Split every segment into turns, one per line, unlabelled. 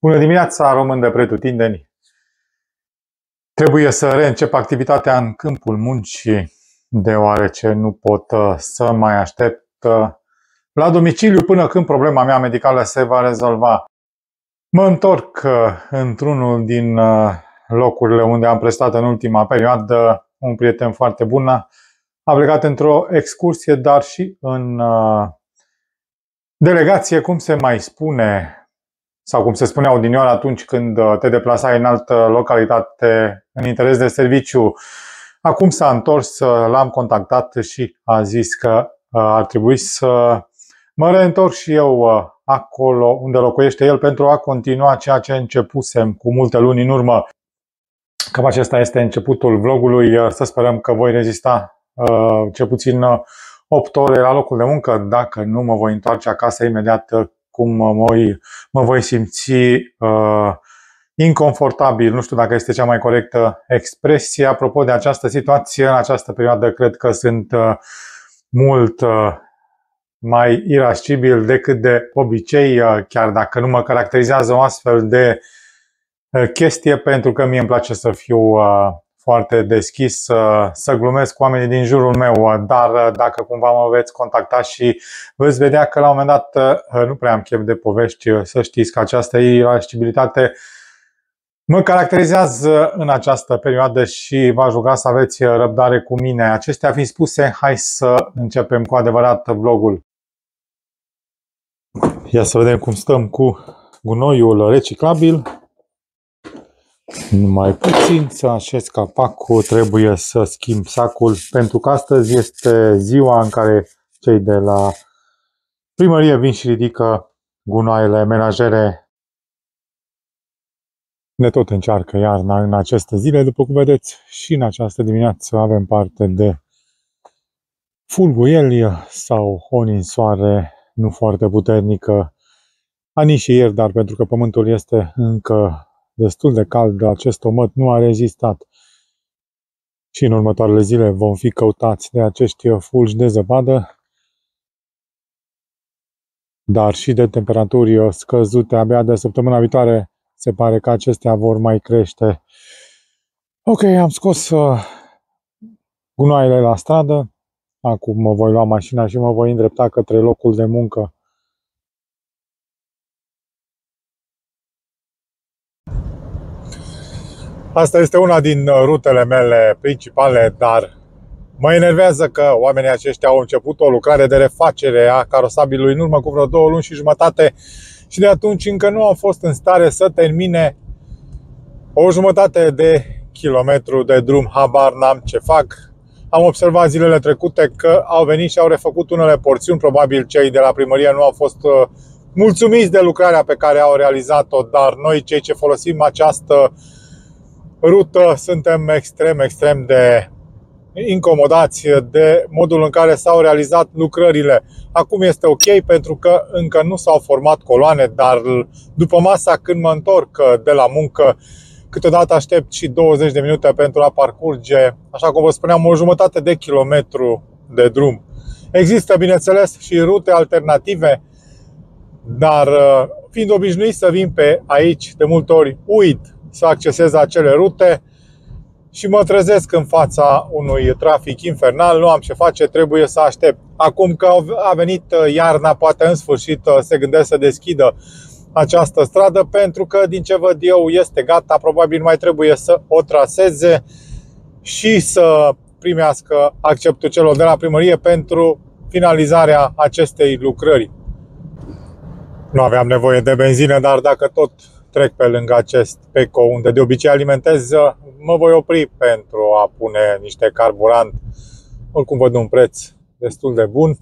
Bună dimineața, român de pretutindeni! Trebuie să reîncep activitatea în câmpul muncii, deoarece nu pot să mai aștept la domiciliu până când problema mea medicală se va rezolva. Mă întorc într-unul din locurile unde am prestat în ultima perioadă. Un prieten foarte bun a plecat într-o excursie, dar și în delegație, cum se mai spune, sau cum se spunea odinioară atunci când te deplasai în altă localitate în interes de serviciu. Acum s-a întors, l-am contactat și a zis că ar trebui să mă reîntorc și eu acolo unde locuiește el pentru a continua ceea ce începusem cu multe luni în urmă. Cam acesta este începutul vlogului. Să sperăm că voi rezista cel puțin 8 ore la locul de muncă. Dacă nu, mă voi întoarce acasă imediat cum mă voi simți inconfortabil. Nu știu dacă este cea mai corectă expresie. Apropo de această situație, în această perioadă cred că sunt mult mai irascibil decât de obicei, chiar dacă nu mă caracterizează o astfel de chestie, pentru că mie îmi place să fiu foarte deschis, să glumesc cu oamenii din jurul meu, dar dacă cumva mă veți contacta și veți vedea că la un moment dat nu prea am chef de povești, să știți că această irascibilitate mă caracterizează în această perioadă și v-aș ruga să aveți răbdare cu mine. Acestea fiind spuse, hai să începem cu adevărat vlogul. Ia să vedem cum stăm cu gunoiul reciclabil. Numai puțin să așez capacul, trebuie să schimb sacul, pentru că astăzi este ziua în care cei de la primărie vin și ridică gunoaiele menajere. Ne tot încearcă iarna în aceste zile, după cum vedeți, și în această dimineață avem parte de fulguieli sau o ninsoare nu foarte puternică, ani și ieri, dar pentru că pământul este încă destul de cald, acest omăt nu a rezistat. Și în următoarele zile vom fi căutați de acești fulgi de zăpadă, dar și de temperaturi scăzute. Abia de săptămâna viitoare se pare că acestea vor mai crește. Ok, am scos gunoaiele la stradă. Acum mă voi lua mașina și mă voi îndrepta către locul de muncă. Asta este una din rutele mele principale, dar mă enervează că oamenii aceștia au început o lucrare de refacere a carosabilului în urmă cu vreo 2 luni și jumătate și de atunci încă nu au fost în stare să termine o jumătate de kilometru de drum. Habar n-am ce fac. Am observat zilele trecute că au venit și au refăcut unele porțiuni. Probabil cei de la primărie nu au fost mulțumiți de lucrarea pe care au realizat-o, dar noi, cei ce folosim această rută, suntem extrem de incomodați de modul în care s-au realizat lucrările. Acum este ok pentru că încă nu s-au format coloane, dar după masa, când mă întorc de la muncă, câteodată aștept și 20 de minute pentru a parcurge, așa cum vă spuneam, o jumătate de kilometru de drum. Există, bineînțeles, și rute alternative, dar fiind obișnuit să vin pe aici, de multe ori uit să accesez acele rute și mă trezesc în fața unui trafic infernal. Nu am ce face, trebuie să aștept. Acum că a venit iarna, poate în sfârșit se gândesc să deschidă această stradă, pentru că, din ce văd eu, este gata. Probabil mai trebuie să o traseze și să primească acceptul celor de la primărie pentru finalizarea acestei lucrări. Nu aveam nevoie de benzină, dar dacă tot trec pe lângă acest Peco, unde de obicei alimentez, mă voi opri pentru a pune niște carburant. Oricum văd un preț destul de bun,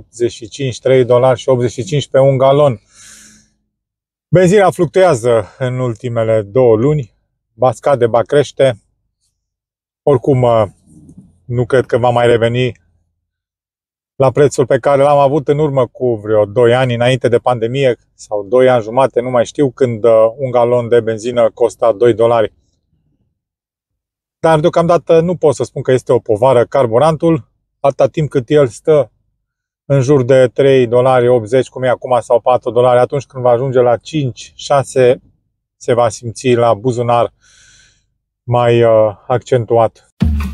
$3,85 pe un galon. Benzina fluctuează în ultimele 2 luni, ba scade, ba crește. Oricum, nu cred că va mai reveni la prețul pe care l-am avut în urmă cu vreo 2 ani înainte de pandemie, sau 2 ani jumate, nu mai știu, când un galon de benzină costa $2. Dar deocamdată nu pot să spun că este o povară carburantul, atâta timp cât el stă în jur de $3,80, cum e acum, sau $4, atunci când va ajunge la 5, 6, se va simți la buzunar mai accentuat.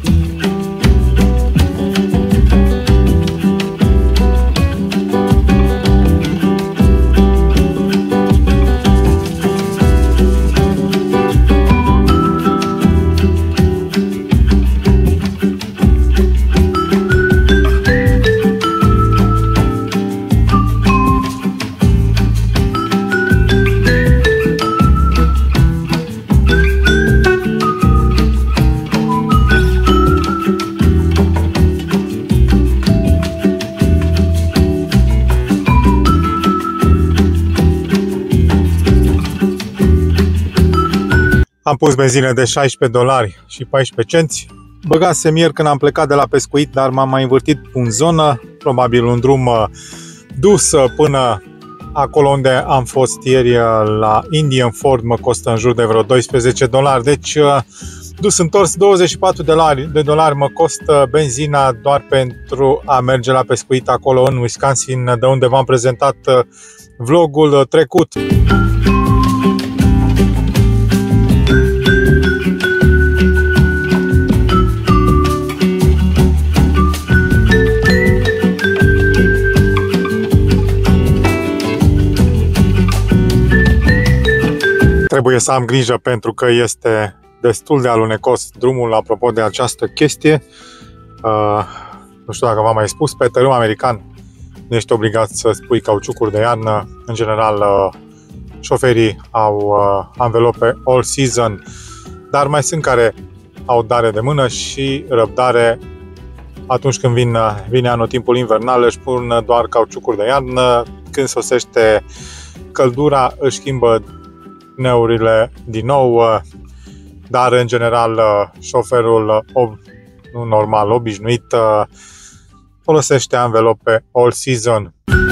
Am pus benzină de $16 și 14 cenți. Băgasem ieri când am plecat de la pescuit, dar m-am mai învârtit în zonă, probabil un drum dus până acolo unde am fost ieri la Indian Ford, mă costă în jur de vreo $12. Deci dus întors $24 mă costă benzina doar pentru a merge la pescuit acolo în Wisconsin, de unde v-am prezentat vlogul trecut. Trebuie să am grijă pentru că este destul de alunecos drumul apropo de această chestie. Nu știu dacă v-am mai spus, pe tărâm american nu ești obligat să spui cauciucuri de iarnă. În general, șoferii au anvelope all season, dar mai sunt care au dare de mână și răbdare. Atunci când vine anotimpul invernal, își pun doar cauciucuri de iarnă. Când sosește căldura, își schimbă pneurile din nou, dar în general șoferul normal, obișnuit, folosește anvelope all season.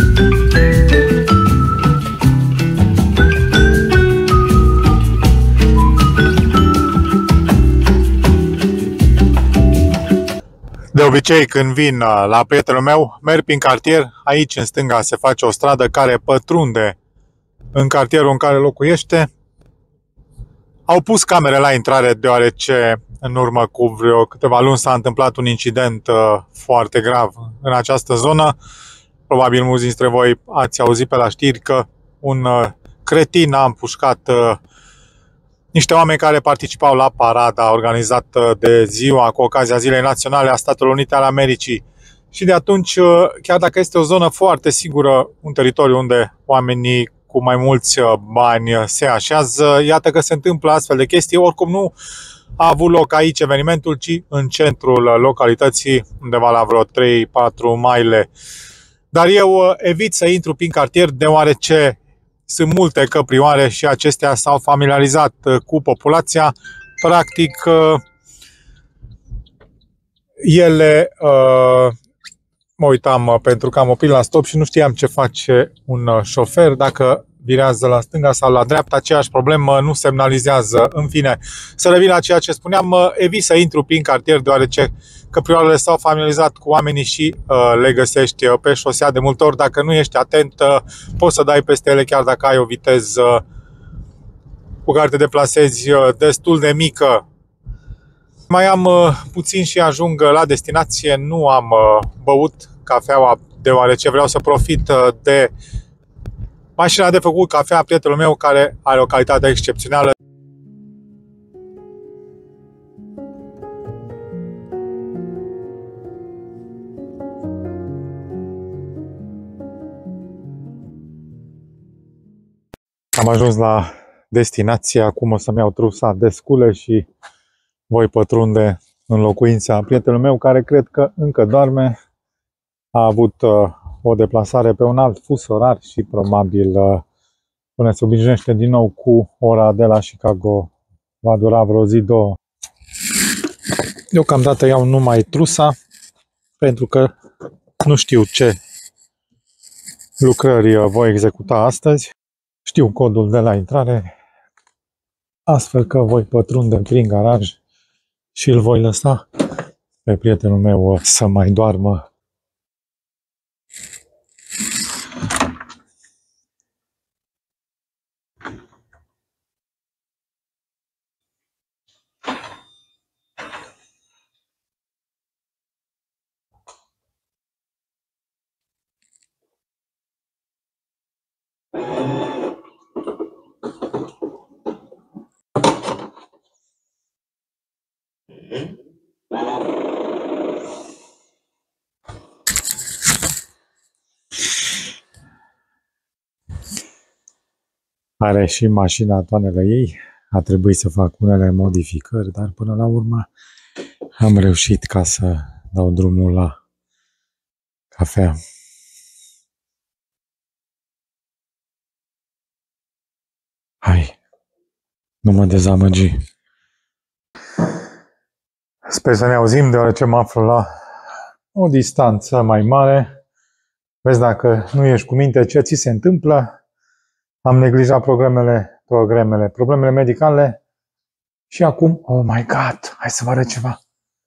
De obicei, când vin la prietenul meu, merg prin cartier. Aici, în stânga, se face o stradă care pătrunde în cartierul în care locuiește. Au pus camere la intrare deoarece în urmă cu vreo câteva luni s-a întâmplat un incident foarte grav în această zonă. Probabil mulți dintre voi ați auzit pe la știri că un cretin a împușcat niște oameni care participau la parada organizată de ziua cu ocazia Zilei Naționale a Statelor Unite ale Americii. Și de atunci, chiar dacă este o zonă foarte sigură, un teritoriu unde oamenii cu mai mulți bani se așează, iată că se întâmplă astfel de chestii. Oricum nu a avut loc aici evenimentul, ci în centrul localității, undeva la vreo 3-4 mile. Dar eu evit să intru prin cartier, deoarece sunt multe căprioare și acestea s-au familiarizat cu populația. Practic, ele... Mă uitam pentru că am oprit la stop și nu știam ce face un șofer, dacă virează la stânga sau la dreapta, aceeași problemă, nu semnalizează. În fine, să revin la ceea ce spuneam, evit să intru prin cartier, deoarece căprioarele s-au familiarizat cu oamenii și le găsești pe șosea. De multe ori, dacă nu ești atent, poți să dai peste ele chiar dacă ai o viteză cu care te deplasezi destul de mică. Mai am puțin și ajung la destinație. Nu am băut cafeaua deoarece vreau să profit de mașina de făcut cafea a prietenul meu care are o calitate excepțională. Am ajuns la destinație, acum o să-mi iau trusa de scule și voi pătrunde în locuința prietenul meu, care cred că încă doarme. A avut o deplasare pe un alt fus orar și probabil până se obișnuiește din nou cu ora de la Chicago va dura vreo zi, două. Deocamdată iau numai trusa pentru că nu știu ce lucrări voi executa astăzi. Știu codul de la intrare, astfel că voi pătrunde prin garaj și îl voi lăsa pe prietenul meu să mai doarmă. Are și mașina toanele ei. A trebuit să fac unele modificări, dar până la urmă am reușit ca să dau drumul la cafea. Hai, nu mă dezamăgi. Sper să ne auzim, deoarece mă aflu la o distanță mai mare. Vezi dacă nu ești cu minte ce ți se întâmplă. Am neglijat problemele medicale și acum, oh my god, hai să vă arăt ceva.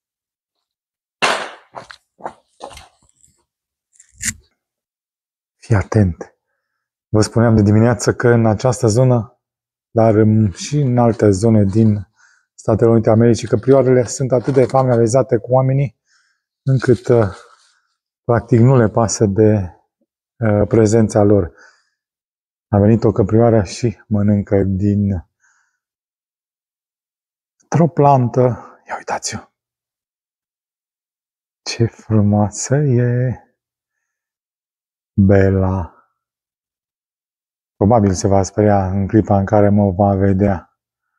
Fii atent. Vă spuneam de dimineață că în această zonă, dar și în alte zone din Statele Unite Americii, că prioarele sunt atât de familiarizate cu oamenii, încât practic nu le pasă de prezența lor. A venit o căprioară și mănâncă o plantă. Ia uitați-o! Ce frumoasă e! Bella! Probabil se va speria în clipa în care mă va vedea.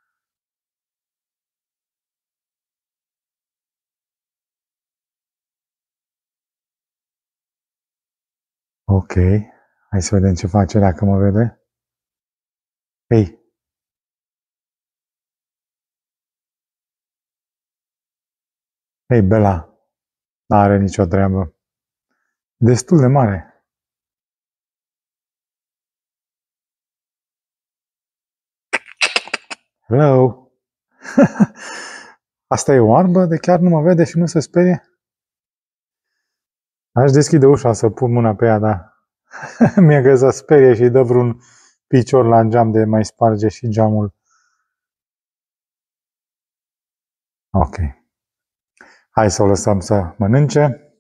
Ok, hai să vedem ce face dacă mă vede. Hei! Hei, Bella! N-are nicio treabă. Destul de mare. Hello! Asta e oarbă de chiar nu mă vede și nu se sperie? Aș deschide ușa să pun mâna pe ea, dar mi-e că să sperie și dă vreun picior la geam de mai sparge și geamul. Ok. Hai să o lăsăm să mănânce.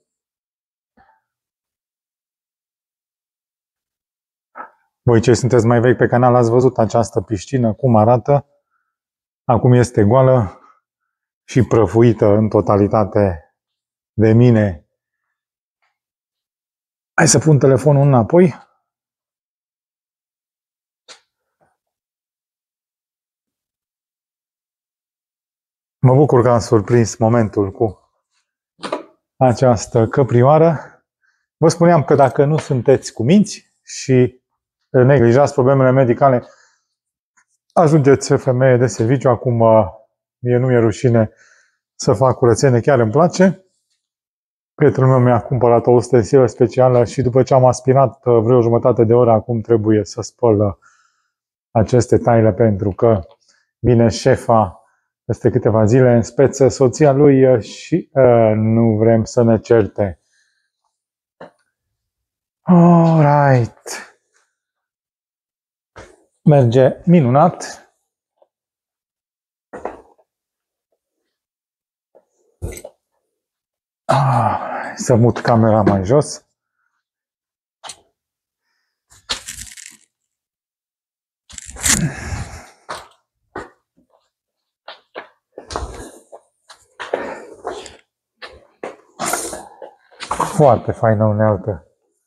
Voi ce sunteți mai vechi pe canal ați văzut această piscină, cum arată. Acum este goală și prăfuită în totalitate de mine. Hai să pun telefonul înapoi. Mă bucur că am surprins momentul cu această căprioară. Vă spuneam că dacă nu sunteți cuminți și neglijați problemele medicale, ajungeți femeie de serviciu. Acum mie nu mi-e rușine să fac curățenie, chiar îmi place. Prietenul meu mi-a cumpărat o ustensilă specială și după ce am aspirat vreo jumătate de oră, acum trebuie să spăl aceste taile pentru că vine șefa peste câteva zile în speță soția lui și nu vrem să ne certe. Alright. Merge minunat. Să mut camera mai jos. Foarte faină unealtă.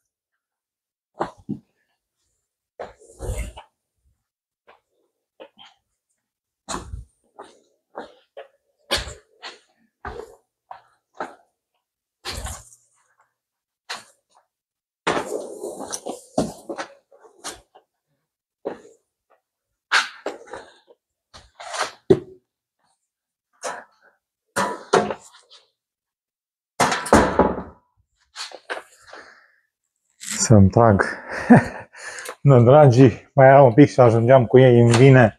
Să-mi trag nădragii, mai era un pic și ajungeam cu ei în vine.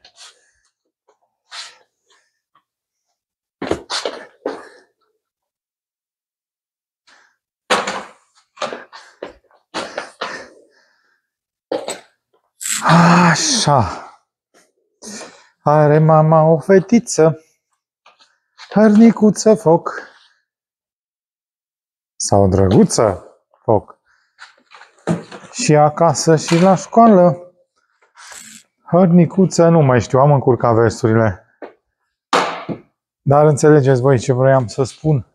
Așa. Are mama o fetiță, hărnicuță foc, sau drăguță foc. Și acasă și la școală Hărnicuță, nu mai știu, am încurcat versurile. Dar înțelegeți voi ce vroiam să spun.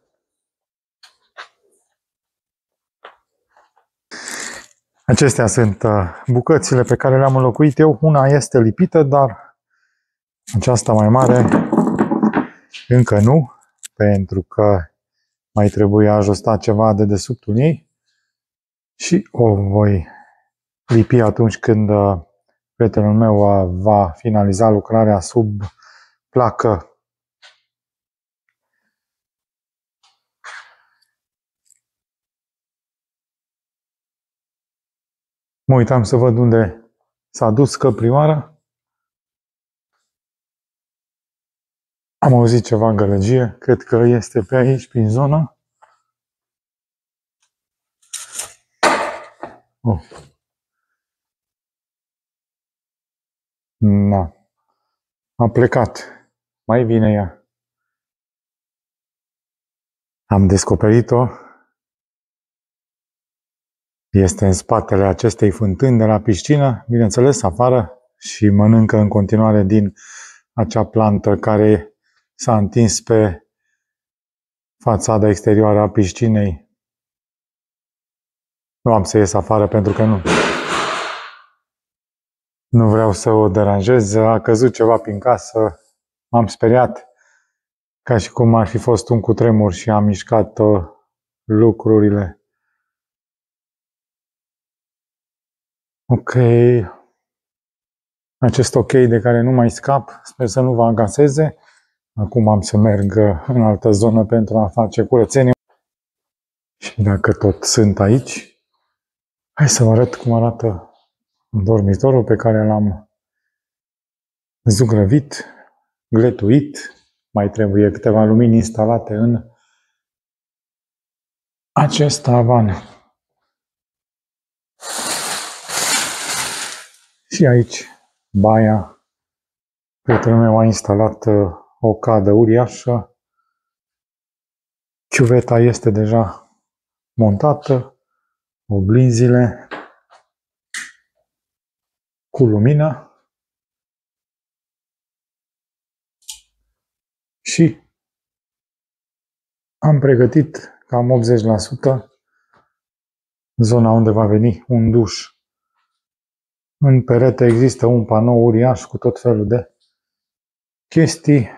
Acestea sunt bucățile pe care le-am înlocuit eu. Una este lipită, dar aceasta mai mare încă nu, pentru că mai trebuie ajustat ceva de dedesubtul ei și o voi lipi atunci când prietenul meu va finaliza lucrarea sub placă. Mă uitam să văd unde s-a dus căprioara. Am auzit ceva gălăgie, cred că este pe aici, prin zonă. Oh. Na. A plecat. Mai vine ea. Am descoperit-o. Este în spatele acestei fântâni de la piscină, bineînțeles, afară, și mănâncă în continuare din acea plantă care s-a întins pe fațada exterioară a piscinei. Nu am să ies afară pentru că nu vreau să o deranjez. A căzut ceva prin casă, m-am speriat, ca și cum ar fi fost un cutremur și am mișcat lucrurile. Ok. Acest ok de care nu mai scap, sper să nu vă agaseze. Acum am să merg în altă zonă pentru a face curățenie. Și dacă tot sunt aici, hai să vă arăt cum arată dormitorul pe care l-am zugrăvit, gletuit. Mai trebuie câteva lumini instalate în acest tavan. Și aici baia. Prietenul meu a instalat o cadă uriașă. Chiuveta este deja montată. Oglinzile cu lumină. Și am pregătit cam 80% zona unde va veni un duș. În perete există un panou uriaș cu tot felul de chestii.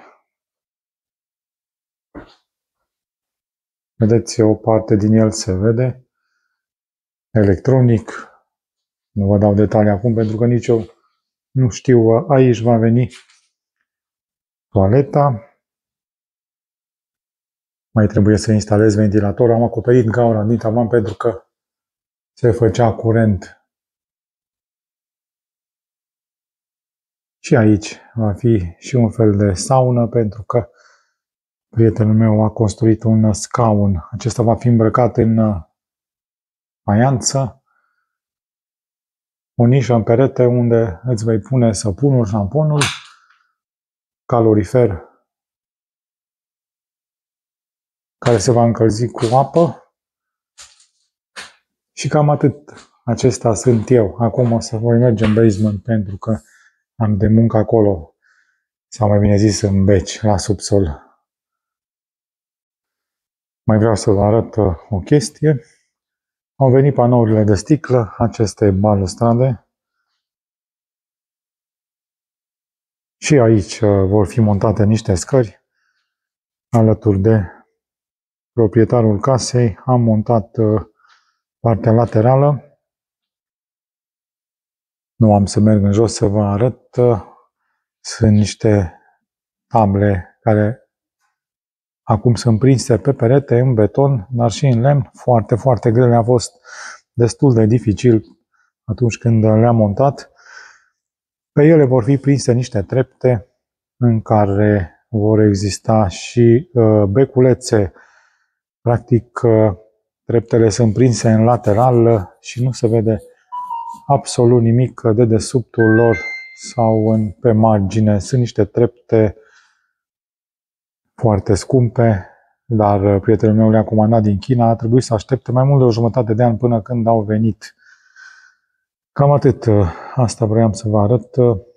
Vedeți, o parte din el se vede. Electronic. Nu vă dau detalii acum pentru că nici eu nu știu. Aici va veni toaleta. Mai trebuie să instalez ventilatorul. Am acoperit gaura din tavan pentru că se făcea curent. Și aici va fi și un fel de saună pentru că prietenul meu a construit un scaun. Acesta va fi îmbrăcat în faianță. O nișă în perete unde îți vei pune săpunul, șamponul, calorifer care se va încălzi cu apă și cam atât. Acesta sunt eu. Acum o să voi merge în basement pentru că am de muncă acolo, sau mai bine zis în beci, la subsol. Mai vreau să vă arăt o chestie. Au venit panourile de sticlă, aceste balustrade. Și aici vor fi montate niște scări. Alături de proprietarul casei am montat partea laterală. Nu am să merg în jos să vă arăt. Sunt niște table care acum sunt prinse pe perete în beton, dar și în lemn. Foarte, foarte grele. A fost destul de dificil atunci când le-am montat. Pe ele vor fi prinse niște trepte în care vor exista și beculețe. Practic, treptele sunt prinse în lateral și nu se vede absolut nimic de dedesubtul lor sau pe margine. Sunt niște trepte foarte scumpe, dar prietenul meu le-a comandat din China. A trebuit să aștepte mai mult de o jumătate de an până când au venit. Cam atât. Asta vreau să vă arăt.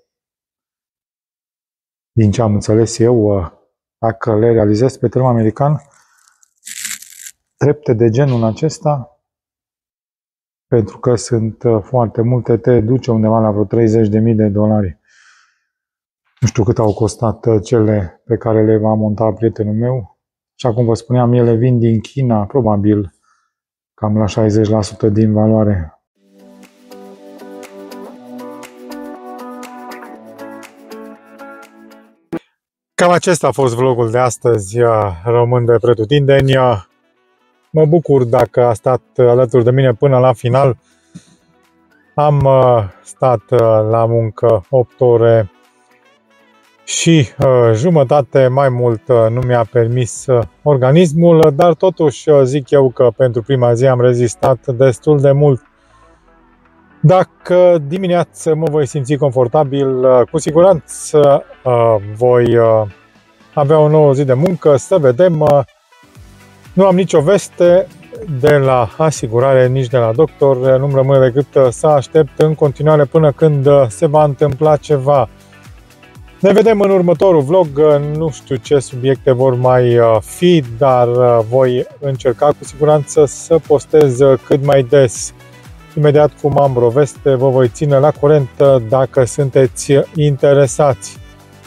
Din ce am înțeles eu, dacă le realizez pe teren american, trepte de genul acesta, pentru că sunt foarte multe, te duce undeva la vreo $30.000. Nu știu cât au costat cele pe care le va monta prietenul meu. Și acum vă spuneam, ele vin din China, probabil cam la 60% din valoare. Cam acesta a fost vlogul de astăzi, Român de Pretutindeni. Mă bucur dacă a stat alături de mine până la final. Am stat la muncă 8 ore și jumătate, mai mult nu mi-a permis organismul, dar totuși zic eu că pentru prima zi am rezistat destul de mult. Dacă dimineață mă voi simți confortabil, cu siguranță voi avea o nouă zi de muncă, să vedem. Nu am nicio veste de la asigurare, nici de la doctor, nu-mi rămâne decât să aștept în continuare până când se va întâmpla ceva. Ne vedem în următorul vlog, nu știu ce subiecte vor mai fi, dar voi încerca cu siguranță să postez cât mai des. Imediat cum am vreo veste, vă voi ține la curent dacă sunteți interesați.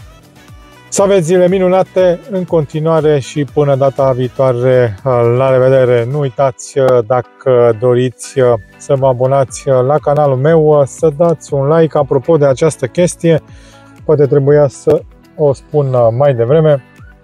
Să aveți zile minunate în continuare și până data viitoare, la revedere! Nu uitați, dacă doriți să vă abonați la canalul meu, să dați un like. Apropo de această chestie, poate trebuia să o spun mai devreme.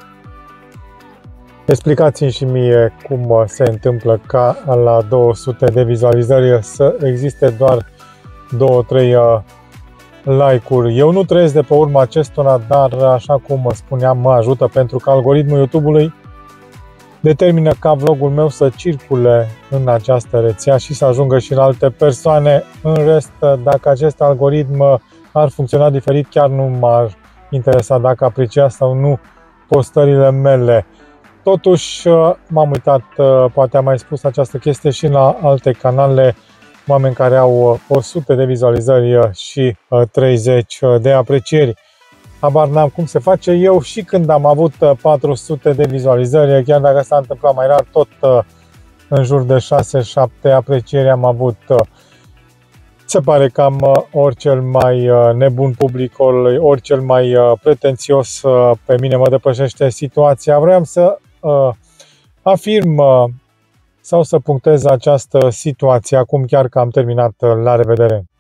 Explicați-mi și mie cum se întâmplă ca la 200 de vizualizări să existe doar 2-3 like-uri. Eu nu trăiesc de pe urma acestora, dar așa cum spuneam, mă ajută pentru că algoritmul YouTube-ului determină ca vlogul meu să circule în această rețea și să ajungă și la alte persoane. În rest, dacă acest algoritm ar funcționa diferit, chiar nu m-ar interesa dacă apreciați sau nu postările mele. Totuși, m-am uitat, poate am mai spus această chestie și la alte canale, oameni care au 100 de vizualizări și 30 de aprecieri. Habar n-am cum se face. Eu și când am avut 400 de vizualizări, chiar dacă s-a întâmplat mai rar, tot în jur de 6-7 aprecieri am avut. Se pare că am ori cel mai nebun public, ori cel mai pretențios. Pe mine mă depășește situația. Vreau să afirm sau să punctez această situație acum chiar că am terminat. La revedere!